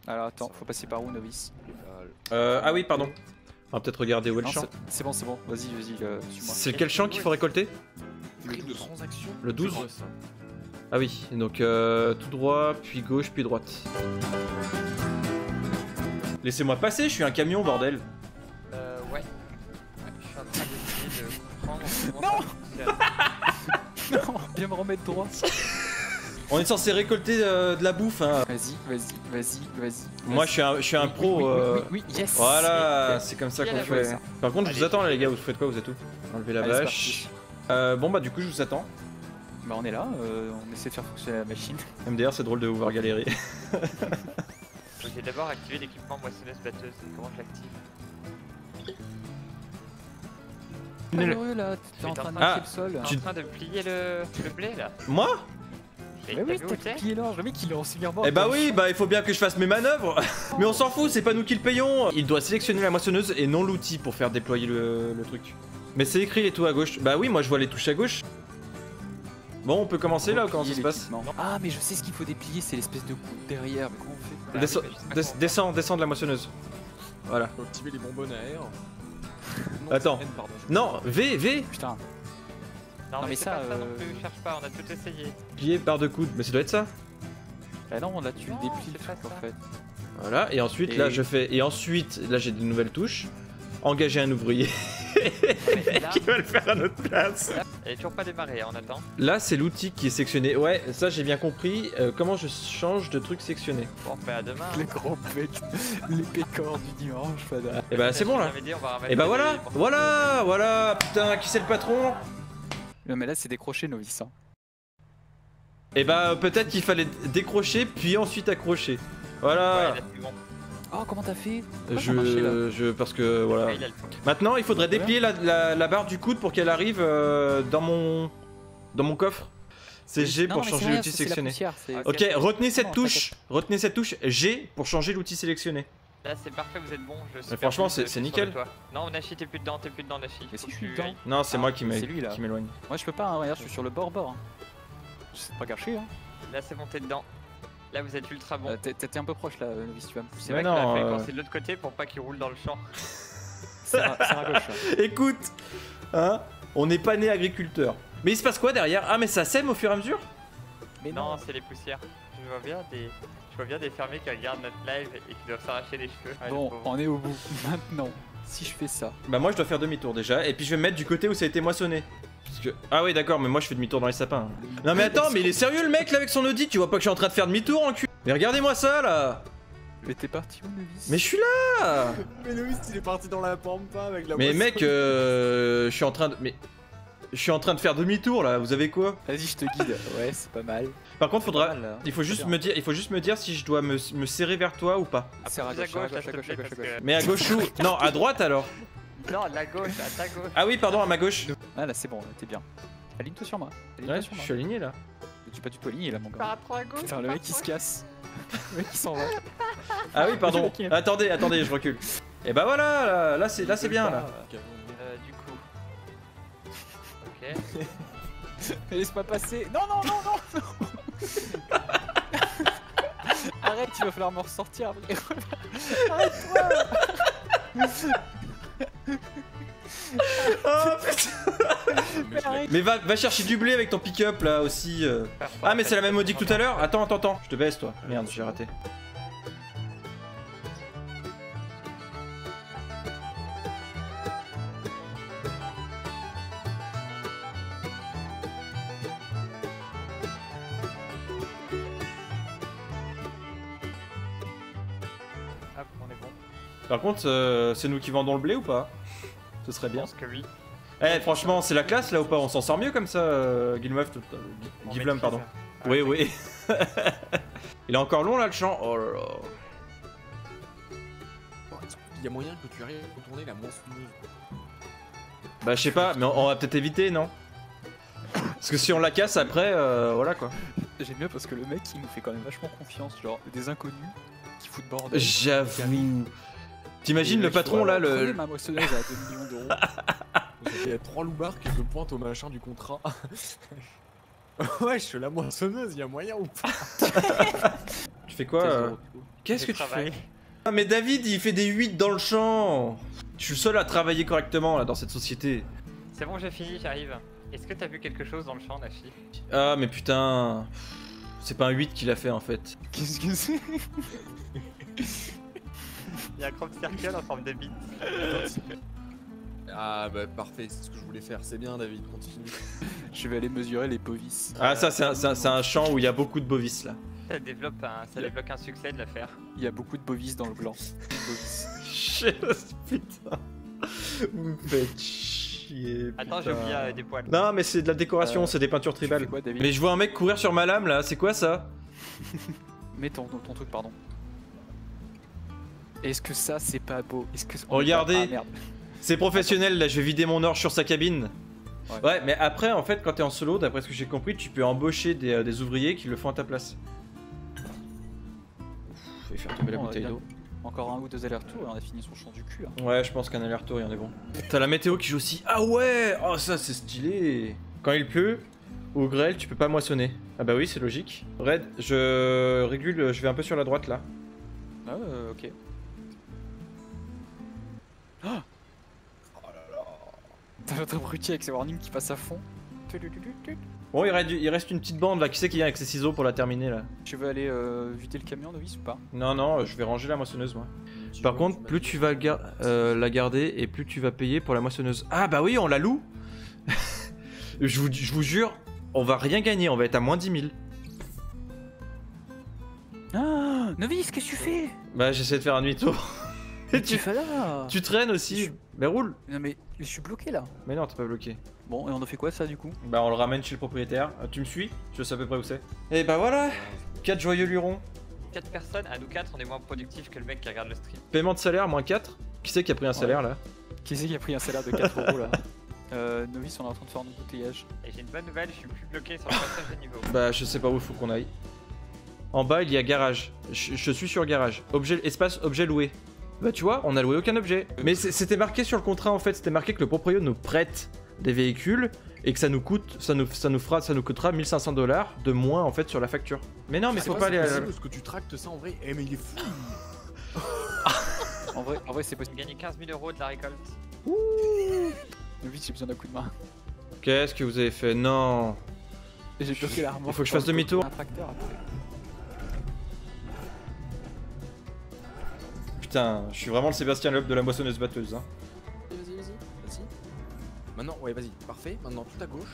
Alors attends, faut passer par où, novice? Ah oui, pardon. On va peut-être regarder où est le Non, champ. c'est bon, vas-y, suis-moi. C'est quel champ qu'il faut récolter? Le 12. Le 12. Ah oui, donc tout droit, puis gauche, puis droite. Laissez-moi passer, je suis un camion, bordel. Ouais. Je suis en train d'essayer de comprendre comment ça fonctionne. Non, viens me remettre droit. On est censé récolter de la bouffe, hein. Vas-y. Moi, je suis un pro. Oui, yes. Voilà, c'est comme ça qu'on Bien fait. joué. Par contre, je vous Allez. attends, là, les gars, vous faites quoi? Vous êtes où? Enlevez la Allez, c'est vache. Bon, bah, du coup, je vous attends. Bah on est là, on essaie de faire fonctionner la machine. MDR, c'est drôle de vous voir galérer. J'ai d'abord activé l'équipement moissonneuse-batteuse. Comment je l'active? Malheureux là, t'es en J'étais train de en marquer train- le sol. Je suis en train de plier le blé là. Moi? Mais oui, t'as plié l'or, jamais qu'il est en suivant. Eh bah oui, bah il faut bien que je fasse mes manœuvres. Mais on s'en fout, c'est pas nous qui le payons. Il doit sélectionner la moissonneuse et non l'outil pour faire déployer le truc. Mais c'est écrit les tout à gauche. Bah oui, moi je vois les touches à gauche. Bon, on peut commencer là ou comment ça se passe? Ah, mais je sais ce qu'il faut déplier, c'est l'espèce de coude derrière. Mais comment on fait? Descends de la moissonneuse. Voilà. Faut activer les bonbonnes à air. Non, Attends. c'est N, pardon. Non, V, Putain. Non, mais mais c'est ça, pas ça non plus, cherche pas, on a tout essayé. plié par deux coudes. Mais ça doit être ça. Bah non, là tu le Non, déplies c'est le pas truc en ça. fait. Voilà, et ensuite Et- là je fais. Et ensuite, là j'ai de nouvelles touches. Engager un ouvrier Mais là, qui va le faire à notre place. elle est toujours pas démarrée, on attend. Là c'est l'outil qui est sectionné. Ouais, ça j'ai bien compris. Comment je change de truc sectionné? Bon, on fait à demain. Les gros pecs, les pécores du dimanche, fada. Et bah c'est bon là. Et Et bah voilà. Putain, qui c'est le patron? Non mais là c'est décroché novice. Hein. Et bah peut-être qu'il fallait décrocher puis ensuite accrocher. Voilà. Ouais, là, c'est bon. Oh comment t'as fait? Pourquoi ça marchait, là Parce que voilà. Ouais, il a le fond. Maintenant il faudrait déplier la barre du coude pour qu'elle arrive dans mon coffre. C'est G Non, pour mais changer c'est rien, l'outil c'est la sélectionné. poussière, c'est- Ok, retenez cette Non, touche. Retenez cette touche G pour changer l'outil sélectionné. Là, c'est parfait, vous êtes bon. Je franchement, supervise, c'est sur le nickel. toit. Non, Nashi, t'es plus dedans, Nashi. Mais si Faut je que suis tu dedans. ailles. Non, c'est Ah, moi qui c'est lui, là. m'éloigne. Moi je peux pas, hein, regarde, je suis sur le bord. Hein. Je sais pas gâcher hein. Là, c'est bon, t'es dedans. Là, vous êtes ultra bon. T'es un peu proche là, novice, tu vas me pousser. C'est mais vrai qu'il non, a fait penser de l'autre côté pour pas qu'il roule dans le champ. C'est à gauche. Là. Écoute, hein, on n'est pas né agriculteur. Mais il se passe quoi derrière? Ah mais ça sème au fur et à mesure? Mais Non, c'est les poussières. Je vois bien des fermiers qui regardent notre live et qui doivent s'arracher les cheveux. Ouais, Bon, le pauvre. on est au bout. Maintenant, si je fais ça. Bah moi je dois faire demi-tour déjà et puis je vais me mettre du côté où ça a été moissonné. Parce que... Ah oui d'accord mais moi je fais demi-tour dans les sapins. Non mais attends mais il est sérieux le mec là avec son Audi? Tu vois pas que je suis en train de faire demi-tour en cul? Mais regardez-moi ça là! Mais t'es parti où, novice? Mais je suis là! Mais Loïs, il est parti dans la pampa avec la Mais moisson. mec je suis en train de... Mais... Je suis en train de faire demi-tour là, vous avez quoi? Vas-y, je te guide. Ouais, c'est pas mal. Par contre faudra... Pas mal, là. Il faut juste me dire si je dois me serrer vers toi ou pas. C'est à Plus à gauche, à gauche, là, gauche, à s'il te gauche, à plaît, gauche, à parce gauche. que- Mais à gauche où? Non, à droite alors. Non, la gauche, à ta gauche. Ah oui pardon, à ma gauche. Ah là, c'est bon, là, t'es bien. Aligne-toi sur moi. Ouais, Aligne-toi sur je moi. suis aligné là. Je suis pas du tout aligné là, mon Par gars. rapport à gauche. Putain, le mec il se casse. Le mec il s'en va. Ah oui pardon. Ok. Attendez, je recule. Et bah voilà, là c'est bien là. Du coup. Ok. Mais laisse pas passer. Non. Arrête, il va falloir me ressortir. Arrête-toi. Oh putain. Arrête. Mais va chercher du blé avec ton pick-up là aussi. Ah mais c'est la même modie que tout à l'heure. Attends. Je te baisse toi. Merde, j'ai raté. Hop, on est bon. Par contre, c'est nous qui vendons le blé ou pas? Ce serait Je bien. pense que oui. Eh franchement, c'est la classe là ou pas? On s'en sort mieux comme ça, Guilmeuf, On Guivlum, maîtrise. pardon. Ah, Oui. Il est encore long là le champ. Oh là là. Il y a moyen que tu arrives à contourner la moissonneuse. Bah je sais pas, mais on va peut-être éviter, non? Parce que si on la casse après, voilà quoi. J'aime bien parce que le mec il nous fait quand même vachement confiance. Genre des inconnus qui foutent bordel. J'avoue. T'imagines le patron là, Prenez le... ma moissonneuse à 2 millions d'euros. Il y a 3 loupards qui se pointent au machin du contrat. Ouais, je suis la moissonneuse, y'a moyen ou pas? Tu fais quoi Qu'est-ce que tu fais? Ah mais David il fait des 8 dans le champ. Je suis le seul à travailler correctement là dans cette société. C'est bon, j'ai fini, j'arrive. Est-ce que t'as vu quelque chose dans le champ, Nafi? Ah mais putain. C'est pas un 8 qu'il a fait en fait. Qu'est-ce que c'est? Il y a un crop circle en forme de bite. Ah bah parfait, c'est ce que je voulais faire. C'est bien David, continue. Je vais aller mesurer les bovis. Ah ça c'est un champ où il y a beaucoup de bovis là. Ça débloque un succès de la faire. Il y a beaucoup de bovis dans le blanc. Bovis. Putain. Vous me faites chier. Attends, j'ai putain. oublié des poils. Non mais c'est de la décoration, c'est des peintures Tu fais tribales. quoi, David? Mais je vois un mec courir sur ma lame là, c'est quoi ça? Mets ton truc, pardon. Est-ce que ça c'est pas beau? Est-ce que Regardez. Ah merde. C'est professionnel là, je vais vider mon or sur sa cabine. Ouais. Ouais, mais après en fait quand t'es en solo, d'après ce que j'ai compris, tu peux embaucher des ouvriers qui le font à ta place. Je vais faire tomber la Bon, bouteille bien. d'eau. Encore un ou deux allers-retours et on a fini son champ du cul. Hein. Ouais, je pense qu'un aller-retour, il y en est bon. T'as la météo qui joue aussi. Ah ouais. Oh, ça, c'est stylé. Quand il pleut ou grêle, tu peux pas moissonner. Ah bah oui, c'est logique. Red, je régule, je vais un peu sur la droite là. Ah ok. Ah T'as notre abruti avec ses warnings qui passe à fond. Bon, il reste une petite bande là. Qui c'est qui vient avec ses ciseaux pour la terminer là? Tu veux aller vider le camion, Novice, ou pas? Non, non, je vais ranger la moissonneuse moi. Par contre, plus tu vas la garder et plus tu vas payer pour la moissonneuse. Ah bah oui, on la loue. je vous jure, on va rien gagner, on va être à moins 10 000. Ah Novice, qu'est-ce que tu fais? Bah j'essaie de faire un demi-tour. Et Tu fais là? tu traînes aussi. Mais roule. Non mais je suis bloqué là. Mais non, t'es pas bloqué. Bon, et on a fait quoi ça du coup? Bah on le ramène chez le propriétaire. Tu me suis? Je sais à peu près où c'est. Et bah voilà, 4 joyeux lurons. 4 personnes, à nous 4, on est moins productifs que le mec qui regarde le stream. Paiement de salaire, moins 4. Qui c'est qui a pris un salaire là? Qui c'est qui a pris un salaire de 4 euros là? Novice, on est en train de faire un embouteillage. Et j'ai une bonne nouvelle, je suis plus bloqué sur le passage de niveau. Bah je sais pas où il faut qu'on aille. En bas il y a garage. Je suis sur garage. Objet, espace, objet loué. Bah tu vois, on a loué aucun objet. Mais c'était marqué sur le contrat en fait, c'était marqué que le proprio nous prête des véhicules et que ça nous coûte, ça nous coûtera 1500 $ de moins en fait sur la facture. Mais non, mais faut pas aller à la... Parce que tu tractes ça en vrai. Eh mais il est fou. En vrai c'est J'ai possible. gagné 15 000 € de la récolte. Novice, j'ai besoin d'un coup de main. Qu'est-ce que vous avez fait? Non. J'ai bloqué l'armoire. Il faut que je fasse demi-tour. Un tracteur après. Putain, je suis vraiment le Sébastien Loeb de la moissonneuse batteuse. Hein. Vas-y. Maintenant, ouais, vas-y. Parfait. Maintenant, tout à gauche.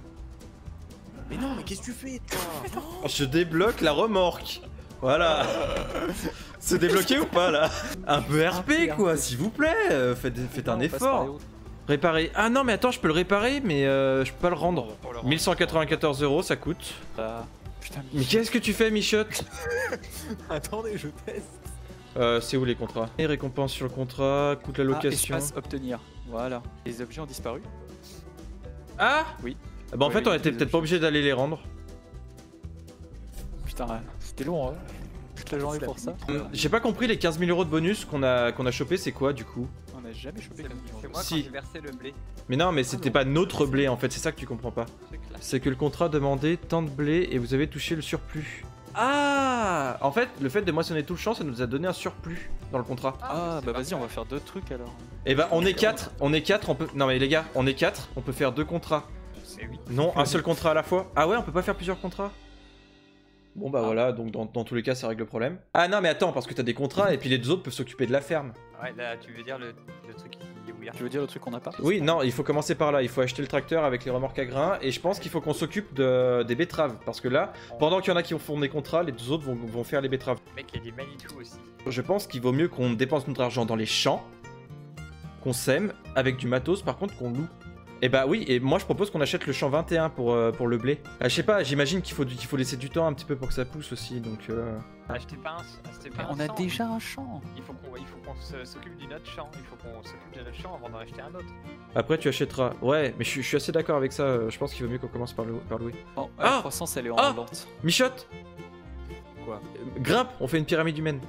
Mais non, mais qu'est-ce que tu fais, toi? Je débloque la remorque. Voilà. C'est débloqué ou pas là? Un peu RP quoi, s'il vous plaît. Faites un Non, on passe par les effort. autres. Réparer. Ah non mais attends, je peux le réparer mais je peux pas le rendre. Pour le rendre. 1194 € ça coûte. Ah, putain, Mais qu'est-ce que tu fais Michotte? Attendez, je teste. C'est où les contrats? Et récompense sur le contrat, coûte la location. Espace obtenir. Voilà. Les objets ont disparu. Ah Oui. Ah bah en Ouais, fait on les était peut-être pas objets. obligé d'aller les rendre. Putain, c'était long, hein. Toute la journée pour ça. J'ai pas compris les 15 000 € de bonus qu'on a chopé, c'est quoi du coup? On a jamais chopé comme C'est moi Si. quand j'ai versé le blé. Mais non mais c'était pas notre blé en fait, c'est ça que tu comprends pas. C'est clair. C'est que le contrat demandait tant de blé et vous avez touché le surplus. Ah! En fait, le fait de moissonner tout le champ, ça nous a donné un surplus dans le contrat. Ah, c'est bah pas vas-y, on va faire d'autres trucs alors. Et bah on est 4, on peut... Non mais les gars, on est 4, on peut faire 2 contrats. C'est oui. Non, un seul contrat à la fois. Ah ouais, on peut pas faire plusieurs contrats? Bon bah voilà, donc dans tous les cas ça règle le problème. Ah non mais attends, parce que t'as des contrats et puis les deux autres peuvent s'occuper de la ferme. Ouais, là, tu veux dire le truc qui est weird. Tu veux dire le truc qu'on a pas? Oui, non, il faut commencer par là, il faut acheter le tracteur avec les remorques à grains et je pense qu'il faut qu'on s'occupe des betteraves. Parce que là, pendant qu'il y en a qui font des contrats, les deux autres vont faire les betteraves. Mec, il y a des Manitou aussi. Je pense qu'il vaut mieux qu'on dépense notre argent dans les champs, qu'on sème, avec du matos par contre qu'on loue. Et bah oui, et moi je propose qu'on achète le champ 21 pour le blé. Ah, je sais pas, j'imagine qu'il faut laisser du temps un petit peu pour que ça pousse aussi, donc... Achetez pas un On a champ. déjà un champ. Il faut qu'on s'occupe d'une autre champ. Il faut qu'on s'occupe de notre champ avant d'en acheter un autre. Après tu achèteras... Ouais, mais je suis assez d'accord avec ça, je pense qu'il vaut mieux qu'on commence par louer. Bon, Ah la croissance elle est en Ah lente. Michotte, Quoi? grimpe, on fait une pyramide humaine.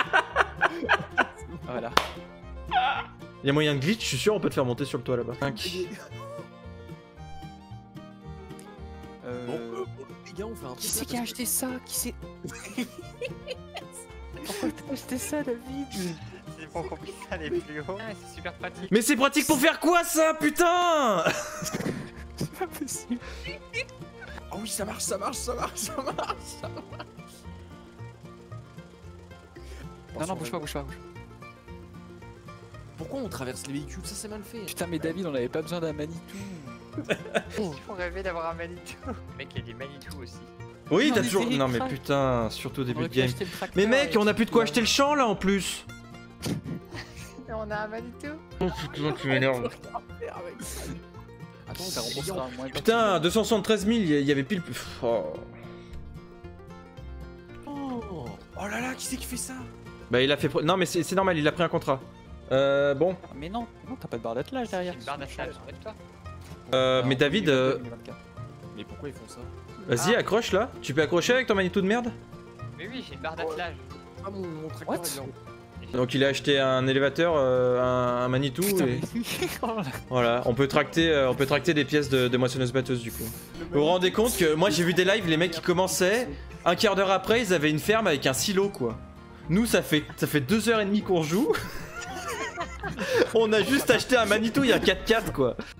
Voilà. Il y a moyen de glitch, je suis sûr on peut te faire monter sur le toit là-bas. 5. Bon, Qui c'est qui a acheté ça? Qui c'est... Pourquoi t'as acheté ça, David? C'est pour qu'on puisse aller plus haut. Ah, c'est super pratique. Mais c'est pratique pour faire quoi ça, putain? C'est pas possible. Oh oui, ça marche, ça marche, ça marche, ça marche, ça marche. Non, non, bouge pas, bouge pas, bouge pas. Pourquoi on traverse les véhicules? Ça c'est mal fait. Putain, mais David, on avait pas besoin d'un Manitou. Il faut rêver d'avoir un Manitou. Le mec, il y a des Manitou aussi. Oui, Non, t'as mais toujours. c'est Non, mais crack. putain, surtout au début On de aurait pu game. acheter le tracteur Mais mec, et on a plus de quoi tout, acheter le champ là en plus. Et on a un Manitou. Oh putain, tu m'énerves. Attends, Ça remboursera moins. Putain, 273 000, il y avait pile. Oh. Oh là là, qui c'est qui fait ça? Bah, il a fait. Non, mais c'est normal, il a pris un contrat. Bon. Mais non, non, t'as pas de barre d'attelage derrière. Une barre d'attelage, arrête-toi. Mais David, Mais pourquoi ils font ça? vas-y, accroche là. Tu peux accrocher avec ton Manitou de merde? Mais oui, j'ai une barre d'attelage. Ah mon tracteur What? est blanc. Donc, il a acheté un élévateur, un Manitou. Putain, Et... mais... Voilà, on peut tracter des pièces de moissonneuse-batteuse du coup. Vous vous rendez compte que moi j'ai vu des lives, les mecs qui commençaient, un quart d'heure après ils avaient une ferme avec un silo quoi. Nous ça fait 2h30 qu'on joue. On a juste acheté un Manitou, il y a 4x4 quoi.